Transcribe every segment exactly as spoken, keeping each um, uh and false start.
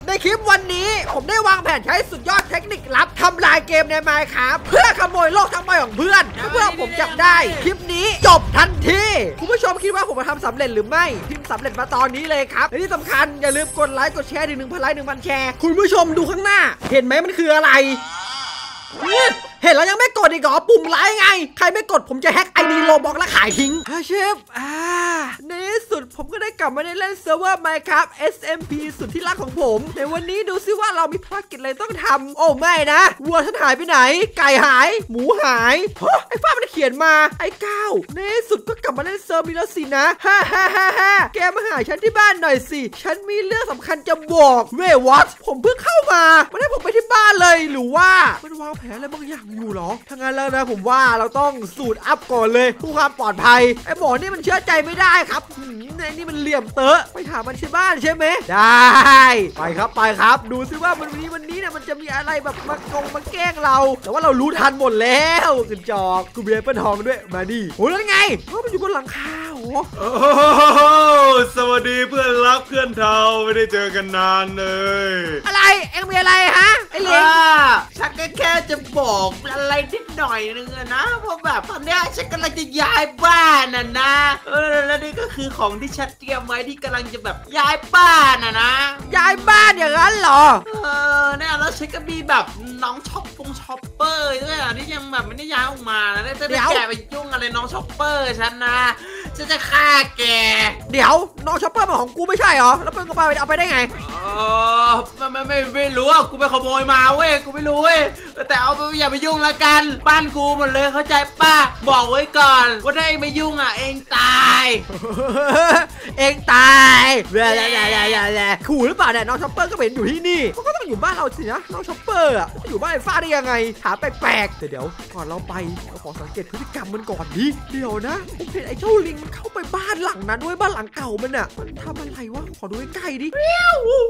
ในคลิปวันนี้ผมได้วางแผนใช้สุดยอดเทคนิคลับทำลายเกมใน Minecraft เพื่อขโมยโลกทั้งใบของเพื่อนถ้าเพื่อนผมจับได้คลิปนี้จบทันทีคุณผู้ชมคิดว่าผมจะทำสำเร็จหรือไม่พิมพ์สำเร็จมาตอนนี้เลยครับและที่สำคัญอย่าลืมกดไลค์กดแชร์ถึงหนึ่งพันไลค์หนึ่งพันแชร์คุณผู้ชมดูข้างหน้าเห็นไหมมันคืออะไรเห็นแล้วยังไม่กดอีกเหรอปุ่มไลค์ไงใครไม่กดผมจะแฮ็กไอดีโลบอกและขายทิ้งฮะเชฟอ่าในที่สุดผมก็ได้กลับมาได้เล่นเซิร์ฟเวอร์ Minecraft เอส เอ็ม พี สุดที่รักของผมในวันนี้ดูซิว่าเรามีภารกิจอะไรต้องทำโอ้ไม่นะวัวฉันหายไปไหนไก่หายหมูหายไอ้ฟ้ามันเขียนมาไอ้ก้าวในที่สุดก็กลับมาเล่นเซิร์ฟนี้แล้วสินะฮ่าฮ่าฮ่าฮ่าแกมาหาฉันที่บ้านหน่อยสิฉันมีเรื่องสำคัญจะบอกเว้ยวัดผมเพิ่งเข้ามาไม่ได้ผมไปที่บ้านเลยหรือว่ามันวางแผนอะไรบางอย่างอยู่หรอถ้างั้นแล้วนะผมว่าเราต้องสูตรอัพก่อนเลยเพื่อความปลอดภัยไอ้หมอนี่มันเชื่อใจไม่ได้ครับในนี่มันเหลี่ยมเตอะไปหามันที่บ้านใช่ไหมได้ไปครับไปครับดูซิว่าวันนี้วันนี้เนี่ยมันจะมีอะไรแบบมากงมาแกล้งเราแต่ว่าเรารู้ทันหมดแล้วกระจอกกูเบียร์เปิ้ลทองด้วยมาดิโอ้ยนั่นไงเขามันอยู่บนหลังคาโอ้โอ้สวัสดีเพื่อนรักเพื่อนเทาไม่ได้เจอกันนานเลยอะไรเอ็งมีอะไรฮะไอ้เลี้ยงฉันก็แค่จะบอกอะไรนิดหน่อยนึงนะเพราะแบบตอนนี้ฉันกำลังจะย้ายบ้านน่ะนะเออแล้วนี่ก็คือของที่ฉันเตรียมไว้ที่กำลังจะแบบย้ายบ้านน่ะนะย้ายบ้านอย่างนั้นเหรอเออเนี่ยแล้วฉันก็มีแบบน้องช็อปปงช็อปเปอร์ด้วยอ่ะที่ยังแบบไม่ได้ย้ายออกมานะจะได้แกไปยุ่งอะไรน้องช็อปเปอร์ฉันนะฉันจะฆ่าแกเดี๋ยวน้องช็อปเปอร์มาของกูไม่ใช่เหรอแล้วเปิ้ลก็ไปเอาไปได้ไงอ๋อไม่ไม่ไม่รู้อ่ะกูไปขโมยมาเว้ยกูไม่รู้เว้ยแต่เอาไปอย่าไปยุ่งละกันบ้านกูหมดเลยเข้าใจป้าบอกไว้ก่อนว่าถ้าเองไม่ยุ่งอ่ะเองตายเองตายแย่แย่แย่แย่แย่ขู่หรือเปล่าเนี่ยน้องช็อปเปอร์ก็เป็นอยู่ที่นี่เขาก็ต้องอยู่บ้านเราสินะน้องช็อปเปอร์อ่ะอยู่บ้านไอ้ฟ้าได้ยังไงถามแปลกๆแต่เดี๋ยวก่อนเราไปเราขอสังเกตพฤติกรรมมันก่อนดิเดี๋ยวนะผมเห็นไอ้เจ้าลิงมันเข้าไปบ้านหลังนั้นด้วยบ้านหลังเก่ามันอ่ะมันทำอะไรวะขอดูใกล้ๆดิเฮ้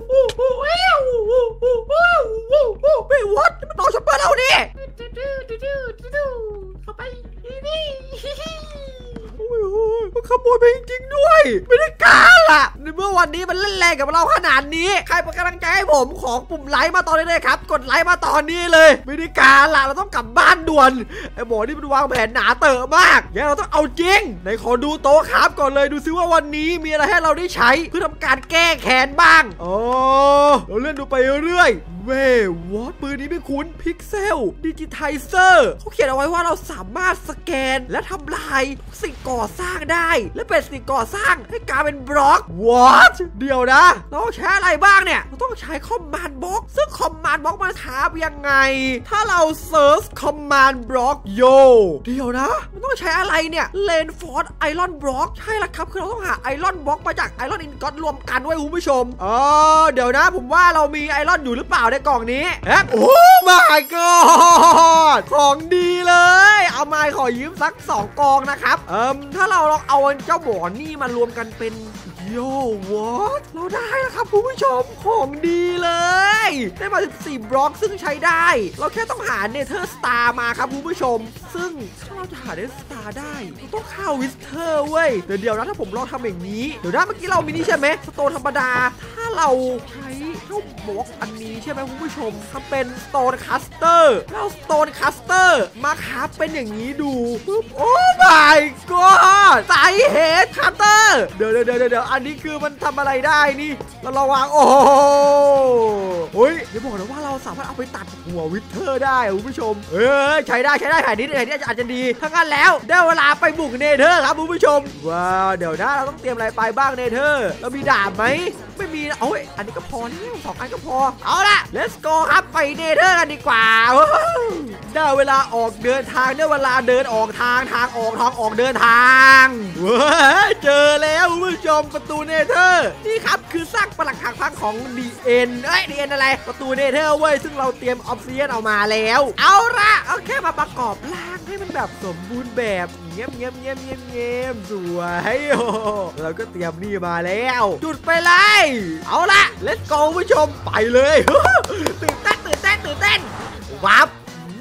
ยวัดมันน้องช็อปเปอร์เราดิเข้าไปนี่โอ้ยมันขโมยไปจริงๆด้วยไม่ได้กล้าล่ะในเมื่อวันนี้มันเล่นแรงกับเราขนาดนี้ใครเป็นกำลังใจให้ผมของปุ่มไลค์มาตอนนี้เลยครับกดไลค์มาตอนนี้เลยไม่ได้กล้าล่ะเราต้องกลับบ้านด่วนไอ้หมอนี่มันวางแผนหนาเต๋อมากเดี๋ยวเราต้องเอาจริงไหนขอดูโต๊ะครับก่อนเลยดูซิว่าวันนี้มีอะไรให้เราได้ใช้เพื่อทำการแก้แค้นบ้างอ๋อเราเล่นดูไปเรื่อยเว้ยวอดปืนนี้ไม่คุ้นพิกเซลดิจิไทเซอร์เขาเขียนเอาไว้ว่าเราสามารถสแกนและทำลายสิ่งก่อสร้างได้และเป็นสิ่งก่อสร้างให้กลายเป็นบล็อกวอดเดี๋ยวนะเราใช้อะไรบ้างเนี่ยเราต้องใช้คอมมานด์บล็อกซึ่งคอมมานด์บล็อกมันทำยังไงถ้าเราเซิร์ชคอมมานด์บล็อกโยเดี๋ยวนะมันต้องใช้อะไรเนี่ยเลนฟอร์ดไอรอนบล็อกใช่ละครับคือเราต้องหาไอรอนบล็อกมาจากไอรอนอินก็อตรวมกันด้วยคุณผู้ชมเออเดี๋ยวนะผมว่าเรามีไอรอนอยู่หรือเปล่าในกล่องนี้เอ๊ะโอ้ my god ของดีเลยเอามาขอยืมสักสองกองนะครับเอิ่มถ้าเราลองเอาเจ้าหมอนี่มารวมกันเป็นโย่วอทเราได้แล้วครับคุณผู้ชมของดีเลยได้มาสิบสี่บล็อกซึ่งใช้ได้เราแค่ต้องหาเนเธอร์สตาร์มาครับคุณผู้ชมซึ่งถ้าเราจะหาเนเธอร์สตาร์ได้เราต้องเข้าวิสเทอร์เว้ยเดี๋ยวเดี๋ยวนะถ้าผมลองทำอย่างนี้เดี๋ยวนะเมื่อกี้เรามีนี่ใช่ไหมสโตนธรรมดาถ้าเราใช้เจ้าบล็อกอันนี้ใช่ไหมคุณผู้ชมทำเป็นสโตนคัสเตอร์แล้วสโตนคัสเตอร์มาครับเป็นอย่างนี้ดูปุ๊บโอ้ my god ไซเฮดคัตเตอร์เดี๋ยวเดี๋ยวเดี๋ยวเดี๋ยวอันนี้คือมันทำอะไรได้นี่เราระวังโอ้โอ้ยเดี๋ยวบอกนะว่าเราสามารถเอาไปตัดหัววิเทอร์ได้คุณผู้ชมเออใช้ได้ใช้ได้แผนนี้แผนนี้อาจจะดีทั้งนั้นแล้วได้เวลาไปบุกเนเธอร์ครับคุณผู้ชมว้าวเดี๋ยวนะเราต้องเตรียมอะไรไปบ้างเนเธอร์เรามีดาบไหมไม่มีนะโอ้ยอันนี้ก็พอแล้วสองอันก็พอเอาละ let's go ครับไปเนเธอร์กันดีกว่าได้เวลาออกเดินทางได้เวลาเดินออกทางทางออกทางออกเดินทางว้าเจอแล้วคุณผู้ชมประตูเนเธอร์นี่ครับคือสร้างปรักหักพังของ ดี เอ็น เอ้ย ดี เอ็น อะไรประตูเนเธอร์เว้ยซึ่งเราเตรียมออฟเซียนเอามาแล้วเอาละเอาแค่มาประกอบร่างให้มันแบบสมบูรณ์แบบเงียบเงียบเงียบเงียบเงียบสวยโอ้เราก็เตรียมนี่มาแล้วจุดไปเลยเอาละ let's go ผู้ชมไปเลยตื่นเต้นตื่นเต้นตื่นเต้นวับ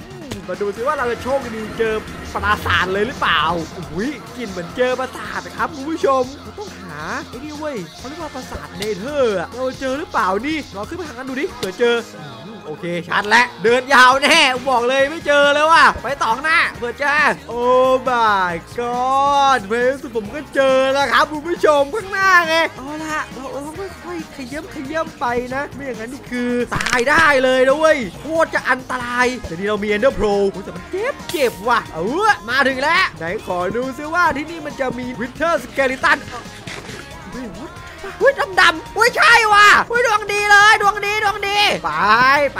มาดูซิว่าเราจะโชคดีเจอปราสาทเลยหรือเปล่าอุ้ยกลิ่นเหมือนเจอปราสาทนะครับคุณผู้ชมเราต้องหาไอ้นี่เว้ยเขาเรียกว่าปราสาทเนเธอร์เราเจอหรือเปล่านี่ลองขึ้นไปทางนั้นดูดิเผื่อเจอโอเคชัดแล้วเดินยาวแน่บอกเลยไม่เจอเลยว่ะไปต่อหน้าเผื่อเจอโอ้ my god เพื่อนสุดผมก็เจอแล้วครับคุณผู้ชมข้างหน้าไงเอาละเราเราต้องค่อยๆขยับขยับไปนะไม่อย่างนั้นนี่คือตายได้เลยนะเว้ยโคตรจะอันตรายแต่นี่เรามี Ender Pro แต่มันเจ็บเจ็บว่ะเออมาถึงแล้วไหนขอดูซิว่าที่นี่มันจะมี Wither Skeletonอุ้ยดำดำอุ้ยใช่ว่ะอุ้ยดวงดีเลยดวงดีดวงดีไปไป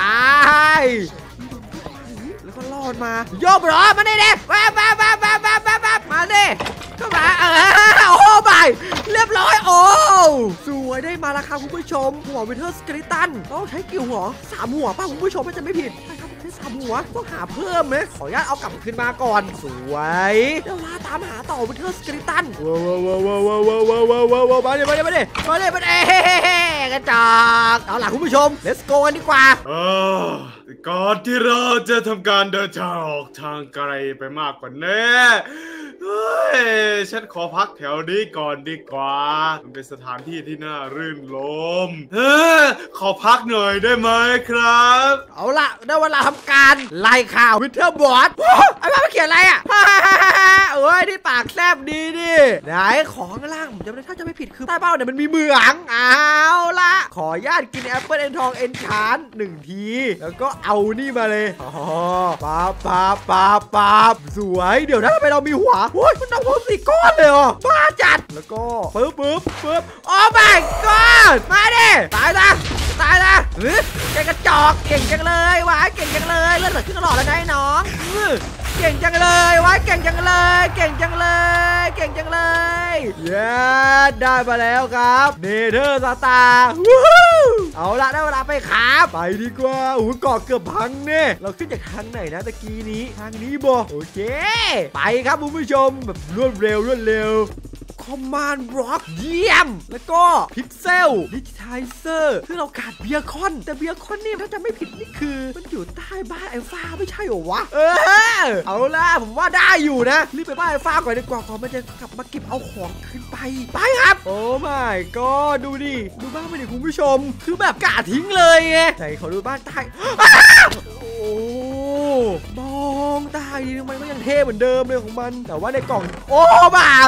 แล้วก็รอดมาโยบหรอมาดิเด็กแวบแวบแวบแวบแวบแวบแวบมาดิก็มาเออโอ้ไปเรียบร้อยโอ้สวยได้มาแล้วครับคุณผู้ชมหัววิเทอร์สเกลิตันต้องใช้กี่หัวสามหัวป่ะคุณผู้ชมถ้าจะไม่ผิดใช่ครับใช้สามหัวต้องหาเพิ่มไหมขออนุญาตเอากลับขึ้นมาก่อนสวยเดี๋ยวลาตามหาต่อวิเทอร์สเกลิตันว้าวว้าวว้าวว้าวว้าวว้าวว้าวว้าวว้าวมาดิมาดิมาดิมาดิมาดิกระจอกเอาล่ะคุณผู้ชม let's go กันดีกว่าเออก่อนที่เราจะทำการเดินทางออกทางไกลไปมากกว่านี้เฮ้ยฉันขอพักแถวนี้ก่อนดีกว่ามันเป็นสถานที่ที่น่ารื่นรมเฮ้ยขอพักหน่อยได้ไหมครับเอาล่ะได้เวลาทำการไล่ข่าววิเทอร์บอสไอ้บ้ามาเขียนอะไรอ่ะเอ้ยที่ปากแซบดีดิไหนของข้างล่างผมจะไม่ถ้าจะไม่ผิดคือใต้เป้าเนี่ยมันมีเหมืองเอาล่ะขอญาตกินแอปเปิลเอ็นทองเอ็นชานหนึ่งทีแล้วก็เอานี่มาเลยอ๋อป๊าบป๊าบป๊าบป๊าบสวยเดี๋ยวนะทำไมเรามีหัวโอ้ยมันเอาหัวสี่ก้อนเลยอ่ะบ้าจัดแล้วก็ปึ๊บปึ๊บปึ๊บโอ้ my god มาดิตายละตายละเฮ้ยแกกระจอกเก่งจังเลยวะเก่งจังเลยเลือดเหลือขึ้นตลอดแล้วนะไอ้น้องเก่งจังเลยวะเก่งจังเลยเก่งจังเลยเก่งจังเลยเย้ได้มาแล้วครับเนเธอร์สตาร์เอาละได้เวลาไปขาไปดีกว่าโอ้เกาะเกือบพังเนี่ยเราขึ้นจากทางไหนนะตะกี้นี้ทางนี้บอโอเคไปครับคุณผู้ชมแบบรวดเร็วรวดเร็วคอมมานด์บล็อกเยี่ยมแล้วก็พิกเซลดิจิทัลเซอร์ซึ่งเราขาดเบียร์คอนแต่เบียร์คอนนี่ถ้าจะไม่ผิดนี่คือมันอยู่ใต้บ้านไอ้ฟ้าไม่ใช่หรอวะเออเอาล่ะผมว่าได้อยู่นะรีบไปบ้านไอ้ฟ้าก่อนดีกว่าก่อนมันจะกลับมาเก็บเอาของขึ้นไปไปครับโอ้ my god ดูดิดูบ้านมันดิคุณผู้ชมคือแบบกะทิ้งเลยไงไหนขอดูบ้านใต้โอ้มองใต้ดิมันก็ยังเท่เหมือนเดิมเลยของมันแต่ว่าในกล่องโอ้ my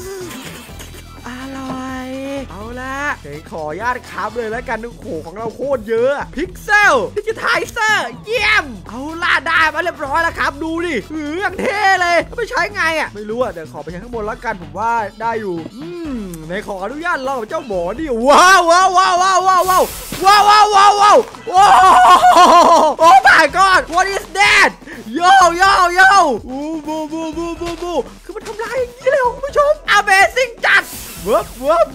เอาละเดี๋ยวขออนุญาตครับเลยแล้วกันโอ้โหของเราโคตรเยอะพิกเซลดิจิทัลเซอร์เยี่ยมเอาละได้มาเรียบร้อยแล้วครับดูดิหืออย่างเท่เลยไม่ใช้ไงอ่ะไม่รู้อ่ะเดี๋ยวขอไปใช้ข้างบนแล้วกันผมว่าได้อยู่อืมในขออนุญาตลองกับเจ้าหมอดิว้าวว้าวว้าวว้าวว้าวว้าวว้าวว้าวว้าวว้าวว้าวโอ้ my god what is that โยโยโยบูบูบูบูบูบูคือมันทำลายอย่างนี้เลยคุณผู้ชม Amazing จัดเวิร์บเวิร์บ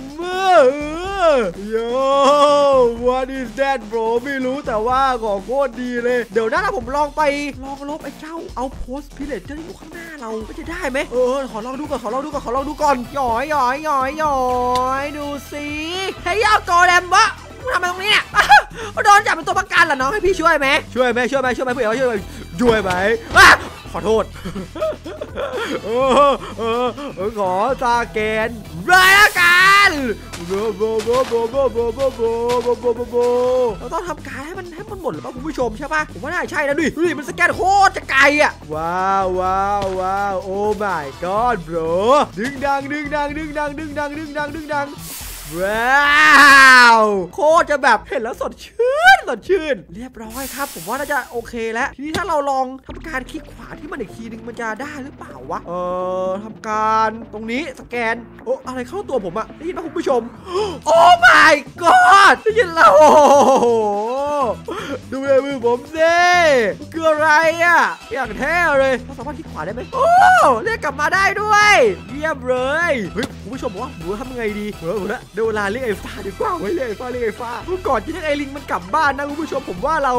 โย่ what is that bro ไม่รู้แต่ว่าของโคตรดีเลยเดี๋ยวนะผมลองไปลองลบไอ้เจ้าเอาโพสต์พิเลเจอร์อยู่ข้างหน้าเราก็จะได้ไหมเออขอลองดูก่อนขอลองดูก่อนขอลองดูก่อนหย่อยหย่อยหย่อยหย่อยดูสิให้ยาวโกแลมบะทำไมตรงนี้เนี่ยโดนจับเป็นตัวประกันเหรอน้องให้พี่ช่วยไหมช่วยไหมช่วยไหมช่วยไหมเพื่อนช่วยไหมช่วยไหมขอโทษเออเออขอตาแกนเลยละกันโบโบโบโบโบโบโบโบโบโบโบโบเราต้องทำการให้มันให้มันหมดหรือเปล่าคุณผู้ชมใช่ป่ะผมว่าน่าใช่นะดูดิมันสแกนโคตรจะไกลอ่ะว้าวว้าวว้าวโอ้ my god bro ดึงดังดึงดังดึงดังดึงดังดึงดังดึงดังว้าวโคตรจะแบบเห็นแล้วสดชื่นสดชื่นเรียบร้อยครับผมว่าน่าจะโอเคแล้วทีนี้ถ้าเราลองทำการคลิกขวาที่มันอีกทีนึงมันจะได้หรือเปล่าวะเออทำการตรงนี้สแกนโอ้อะไรเข้าตัวผมอะได้ยินไหมคุณผู้ชมโอ้ my god ได้ยินแล้วโอ้โหดูเลยมือผมสิคืออะไรอะอย่างแท้เลยเราสามารถคลิกขวาได้ไหมโอ้เรียกกลับมาได้ด้วยเยี่ยมเลยเฮ้ยคุณผู้ชมบอกว่าหนูทำยังไงดีเออละเดี๋ยวเวลาเรียกไอ้ฟ้าดีกว่าไว้เรียกไอ้ฟ้าเรียกไอ้ฟ้าเมื่อก่อนที่เรียกไอ้ลิงมันกลับบ้านนะคุณผู้ชมผมว่าเรา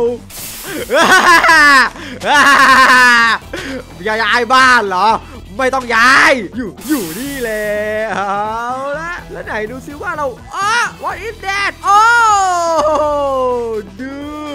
ย้ายบ้านเหรอไม่ต้องย้ายอยู่อยู่นี่แหละเอาละแล้วไหนดูซิว่าเราอ๋อ what is that โอ้ดูด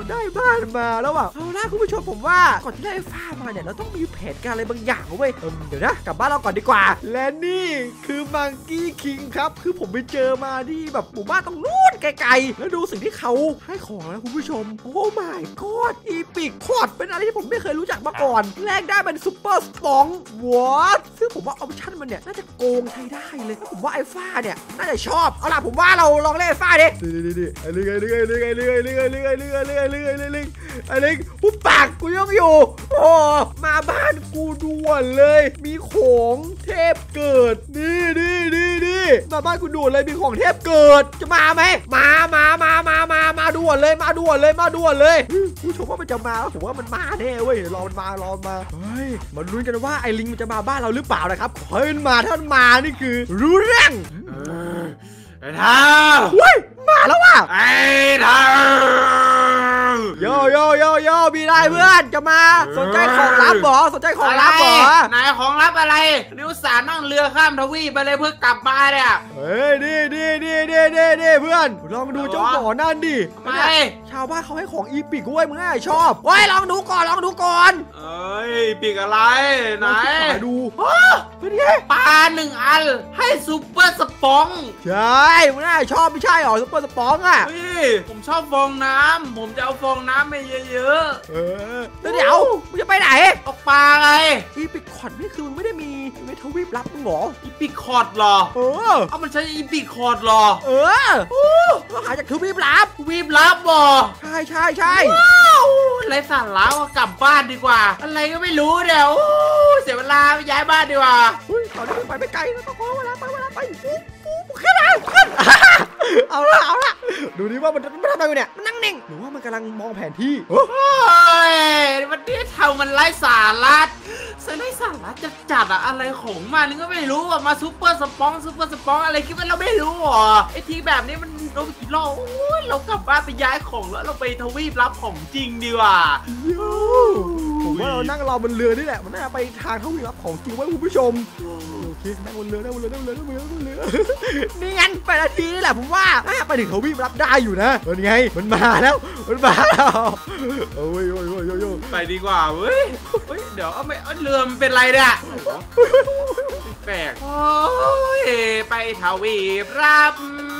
ได้บ้านมาแล้วอ่ะเอาล่ะคุณผู้ชมผมว่าก่อนที่ได้ฟ้ามาเนี่ยเราต้องมีแผนการอะไรบางอย่างเว้ยเดี๋ยวนะกลับบ้านเราก่อนดีกว่าและนี่คือมังกี้คิงครับคือผมไปเจอมาที่แบบหมู่บ้านตรงนู้นไกลๆแล้วดูสิ่งที่เขาให้ของนะคุณผู้ชมโอ้ my god อีพิกคอร์ดเป็นอะไรที่ผมไม่เคยรู้จักมาก่อนแลกได้เป็นซุปเปอร์สปองวอตซึ่งผมว่าออปชั่นมันเนี่ยน่าจะโกงใช้ได้เลยผมว่าไอ้ฟ้าเนี่ยน่าจะชอบเอาล่ะผมว่าเราลองเล่นไอ้ฟ้าดิดิดิไอ้ลิงไอ้ลิงไอ้ลิงไอ้ลิงไอ้ลิงไอ้ลิงไอ้ลิงไอ้ลิงไอ้ลิงไอ้ลิงไอ้ลิงไอ้ลิงปุ๊บปากกูยังอยู่โอ้มาบ้านกูด่วนเลยมีของเทพเกิดนี่นี่นี่นี่มาบ้านกูด่วนเลยมีของเทพเกิดจะมาไหมมามามามามามาด่วนเลยมาด่วนเลยมาด่วนเลยผู้ชมว่ามันจะมาผมว่ามันมาแน่เว้ยรอมันมารอมาเฮ้ยมาลุ้นกันว่าไอ้ลิงมันจะมาบ้านเราหรือเปล่านะครับขอให้มันมาถ้ามันมานี่คือรู้เรื่องไอ้ท้าเฮ้ยมาแล้วว่ะไอ้ท้าโยโยโยโยมีได้เพื่อนจะมาสนใจของลับเหรอสนใจของลับเหรอนายของลับอะไรนิวสารนั่งเรือข้ามทวีปไปเลยเพื่อกลับมาเนี่ยเฮ้ยนี่นี่นี่นี่นี่นี่เพื่อนลองดูเจ้าหมอนั่นดิไม่ชาวบ้านเขาให้ของอีปิกด้วยมึงน่าชอบเฮ้ยลองดูก่อนลองดูก่อนเอ้ยปีกอะไรไหนดูเป็นไงปลาหนึ่งอันให้ซูเปอร์สปองใช่มึงน่าชอบไม่ใช่หรอซูเปอร์สปองอ่ะผมชอบฟองน้ำผมจะเอาฟองน้ำไปเยอะๆเออแล้วเดี๋ยวมึงจะไปไหนเอาปลาไงอีปิกคอร์ดนี่คือมึงไม่ได้มีในทวีปลับมึงหรออีปิกคอร์ดหรอเออเอามันใช้อีปิกคอร์ดหรอเออเราหาจากทวีปลับทวีปลับหรอใช่ใช่ใช่ไรสาระว่ากลับบ้านดีกว่าอะไรก็ไม่รู้เดี๋ยวเสียเวลาไปย้ายบ้านดีกว่าตอนนี้ไปไม่ไกลแล้วต้องขอเวลาไปเวลาไปปุ๊บปุ๊บขึ้นมาขึ้นเอาละเอาละดูดิว่ามันมันทำอะไรเนี่ยมันนั่งนิ่งหรือว่ามันกำลังมองแผนที่โอ้ยมันนี่ทำมันไร้สาระไร้สาระจะจัดอะอะไรของมันก็ไม่รู้อะมาซูเปอร์สปองซูเปอร์สปองอะไรคิดว่าเราไม่รู้หรอไอทีแบบนี้มันโดนกี่รอบเรากลับบ้านไปย้ายของแล้วเราไปทวีปรับของจริงดีกว่าผมว่าเรานั่งรอบนเรือนี่แหละมันน่าไปทางทวีปรับของจริงไว้คุณผู้ชมโอเคนั่งบนเรือนั่งบนเรือนั่งบนเรือนั่งบนเรือนั่งบนเรือนี่งั้นไปนาทีนี่แหละผมว่าไปถึงทวีปรับได้อยู่นะเป็นไงมันมาแล้วมันมาแล้วโอ้ยโอ้ยโอ้ยโอ้ยไปดีกว่าเว้ยเดี๋ยวเอาไม่เรือมันเป็นไรเนี่ยแปลกโอ้ยไปทวีปรับ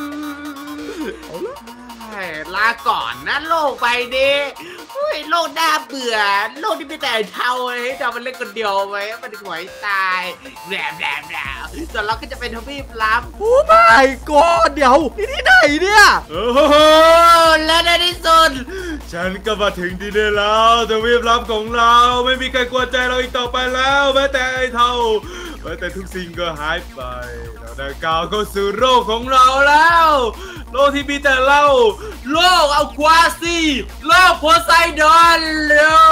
ลาก่อนนะโลกไปดิเฮ้ยโลกน่าเบื่อโลกที่มีแต่เท่าเลยจะมันเล่นคนเดียวไว้มันหวยตายแหลมแหลมแหลมส่วนเราก็จะเป็นทวีปลับโอ้ my god เดี๋ยวนี่ที่ไหนเนี่ยโอ้โหและในที่สุดฉันก็มาถึงที่นี่แล้วทวีปลับของเราไม่มีใครกวนใจเราอีกต่อไปแล้วแม้แต่ไอ้เท่าแม้แต่ทุกสิ่งก็หายไปเราได้ก้าวเข้าสู่โลกของเราแล้วโลกที่มีแต่เราโลกอัลควาซีโลกโพไซดอนเ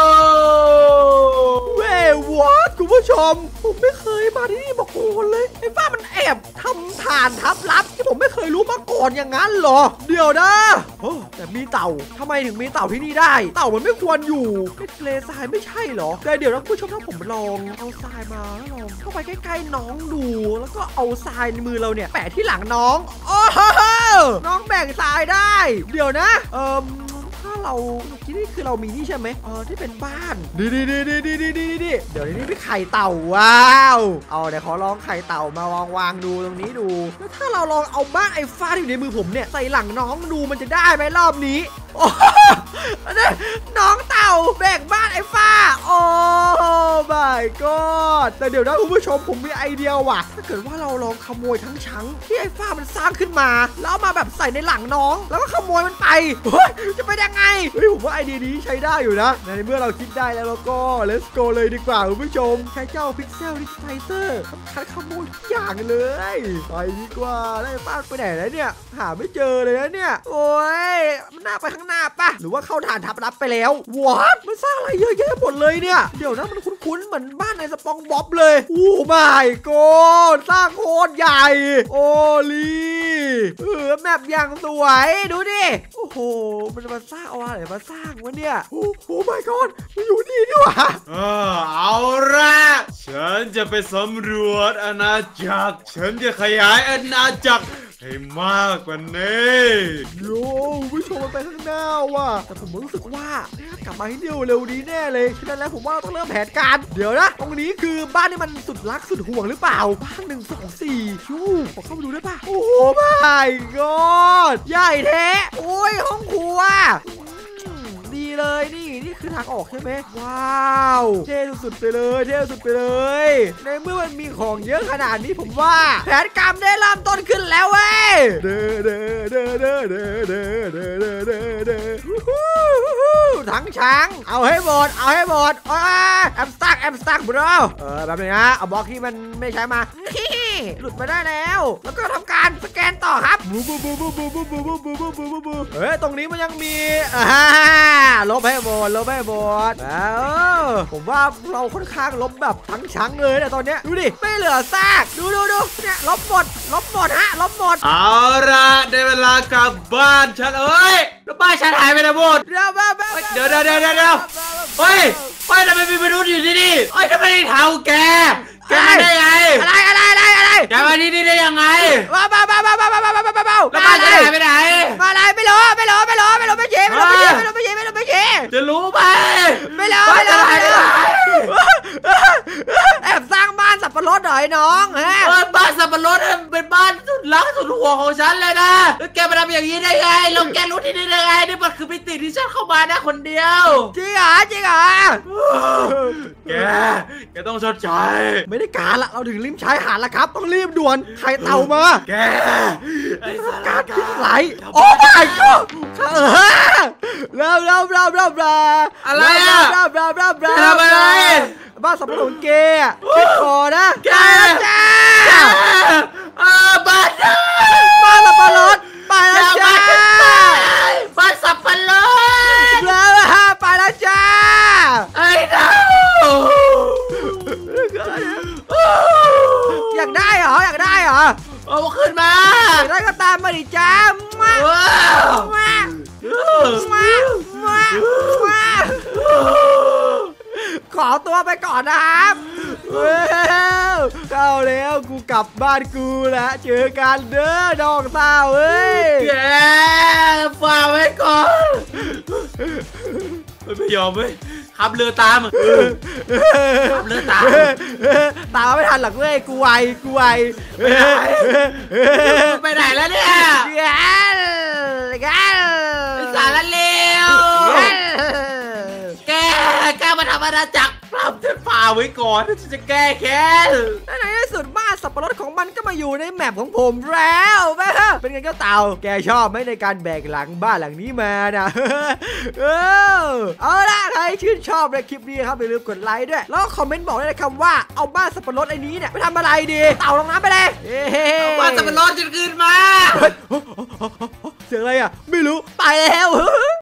เว้ยวอดคุณผู้ชมผมไม่เคยมาที่นี่มาก่อนเลยไอ้ฟ้ามันแอบทำฐานทับลับที่ผมไม่เคยรู้มาก่อนอย่างนั้นเหรอเดี๋ยวนะโอ้แต่มีเต่าทำไมถึงมีเต่าที่นี่ได้เต่ามันไม่ควรอยู่ในทะเลทรายไม่ใช่เหรอแต่เดี๋ยวนะคุณผู้ชมถ้าผมลองเอาทรายมาแล้วลองเข้าไปใกล้ๆน้องดูแล้วก็เอาทรายในมือเราเนี่ยแปะที่หลังน้องโอ้โหน้องแบ่งทรายได้เดี๋ยวนะเอ่อถ้าเราคิดนี่คือเรามีนี่ใช่ไหมเออที่เป็นบ้านดีดีดีดีดีดีดีดีเดี๋ยวนี้เป็นไข่เต่าว้าวเอาเดี๋ยวขอลองไข่เต่ามาวางวางดูตรงนี้ดูแล้วถ้าเราลองเอาบ้านไอ้ฟ้าที่อยู่ในมือผมเนี่ยใส่หลังน้องดูมันจะได้ไหมรอบนี้โอ้น้องเต่าแบกบ้านไอ้ฟ้าโอ้ my god แต่เดี๋ยวนะคุณผู้ชมผมมีไอเดียว่ะถ้าเกิดว่าเราลองขโมยทั้งชั้งที่ไอ้ฟ้ามันสร้างขึ้นมาแล้วมาแบบใส่ในหลังน้องแล้วก็ขโมยมันไปเฮ้ยจะไปยังไงเฮ้ยผมว่าไอเดียนี้ใช้ได้อยู่นะในเมื่อเราคิดได้แล้วก็ let's go เลยดีกว่าคุณผู้ชมใช้เจ้าพิกเซลดิจิไทเซอร์คัดขโมยทุกอย่างเลยไปดีกว่าแล้วไอ้ฟ้าไปไหนแล้วเนี่ยหาไม่เจอเลยนะเนี่ยโอ้ยมันน่าไปข้างหน้าปะหรือว่าเข้าฐานทับรับไปแล้ววอทมันสร้างอะไรเยอะแยะหมดเลยเนี่ยเดี๋ยวนะมันคุ้นๆเหมือนบ้านในสปองบ๊อบเลยโอ้ my god สร้างโคตรใหญ่โอ้ลีเออแมปอย่างสวยดูดิโอ้โหมันจะมาสร้างเอาอะไรมาสร้างวะเนี่ยโอ้โห my god มันอยู่นี่นี่หว่าเอาละฉันจะไปสำรวจอาณาจักรฉันจะขยายอาณาจักรใให้มากกว่านี้โย่ผู้ชมมันไปข้างหน้าว่ะแต่ผมรู้สึกว่ากลับมาให้เร็วเร็วดีแน่เลยฉะนั้นแล้วผมว่าเราต้องเริ่มแผนการเดี๋ยวนะตรงนี้คือบ้านที่มันสุดรักสุดห่วงหรือเปล่าบ้านหนึ่งสองสี่ชูขอเข้าไปดูได้ปะโอ้โห my god ใหญ่แท้โอ้ยห้องครัวดีเลยนี่นี่คือทางออกใช่ไหมว้าวเท่สุดๆไปเลยเท่สุดไปเลยในเมื่อมันมีของเยอะขนาดนี้ผมว่าแผนการได้เริ่มต้นขึ้นแล้วเว้ยเด้อเด้อเด้อเด้อเด้อเด้อเด้อเด้อเด้อเด้อทั้งช้างเอาให้หมดเอาให้หมดโอ้ยแอมสตั๊กแอมสตั๊กบรอเออแบบนี้นะเอาบล็อกที่มันไม่ใช้มาหลุดมาได้แล้วแล้วก็ทำการสแกนต่อครับบูบูบูบูบูบูบูบูบูบูบูบูเฮ้ยตรงนี้มันยังมีอ่าลบให้หมดลบให้หมดแล้วผมว่าเราค่อนข้างลบแบบทั้งช้างเลยเนี่ยตอนเนี้ยดูดิไม่เหลือซากดูดูดูเนี่ยลบหมดลบหมดฮะลบหมดเอาละได้เวลากลับบ้านฉันเอ้ยแล้วบ้านฉันหายไปไหนหมดเดี๋ยวเดี๋ยวเดี๋ยวเดี๋ยวเดี๋ยวเดี๋ยวเฮ้ยเฮ้ยทำไมมีมนุษย์อยู่ที่นี่เฮ้ยทำไมได้เท้าแกแกมาได้ไงอะไรอะไรอะไรอะไรแกมาที่นี่ได้ยังไงบ้าบ้าบ้าบ้าบ้าบ้าบ้าบ้าบ้าบ้าแล้วบ้านฉันหายไปไหนมาอะไรไม่รู้ไม่รู้ไม่รู้ไม่รู้ไม่ชี้ไม่รู้ไม่ชี้ไม่รู้ไม่ชี้ไม่รู้ไม่ชี้จะรู้ไหมไม่รู้ไม่รู้ไม่รู้แอบสร้างบ้านสับปะรดหน่อยน้องฮะเออบ้านสับปะรดเป็นบ้านสุดรักสุดห่วงของฉันเลยนะแล้วแกมาทำอย่างนี้ได้ไงแล้วแกรู้ที่นี่ได้ไงนี่มันคือมิติที่ฉันเข้ามาได้คนเดียวจริงเหรอจริงเหรอแกแกต้องชดใช้ไม่ได้การละเราถึงริมชายหาดแล้วครับต้องรีบด่วนไข่เต่ามาแกไอ้สารการกาพิษไหลโอ้ my god เออเริ่มเริ่มเริ่มเริ่มเริ่มอะไรอะเริ่มเริ่มเริ่มเริ่มทำอะไรบ้านสับปะรดเกย์อ่ะคิดคอนะแกจ้าเออบ้านบ้านสับปะรดไปแล้วจ้าบ้านสับปะรดแล้วฮะไปแล้วจ้าไอ้ดาวอยากได้เหรออยากได้เหรอเอาขึ้นมาอยากได้ก็ตามมาดิจ้ามาว้าวมามามามาขอตัวไปก่อนนะครับเว้ยเข้าแล้วกูกลับบ้านกูแล้วเจอกันเด้อน้องสาวเอ้ยแกฝากไว้ก่อนไม่ยอมเว้ยขับเรือตามขับเรือตามตามไม่ทันหรอกเว้ยกูไวกูไวไปไหนแล้วเนี่ยแกลแกลสารเลวแกแกมาทำอาณาจักรปรับฉันฝ่าไว้ก่อนฉันจะแก้แค้นในที่สุดบ้านสับปะรดของมันก็มาอยู่ในแมปของผมแล้วแม่เป็นไงเจ้าเต่าแกชอบไหมในการแบกหลังบ้านหลังนี้มานะเออเอาล่ะใครชื่นชอบในคลิปนี้ครับอย่าลืมกดไลค์ด้วยแล้วคอมเมนต์บอกได้เลยคำว่าเอาบ้านสับปะรดไอ้นี้เนี่ยไปทำอะไรดีเต่าลงน้ำไปเลยเฮ้บ้านสับปะรดจะคืนมาเสียงอะไรอ่ะไม่รู้ไปแล้ว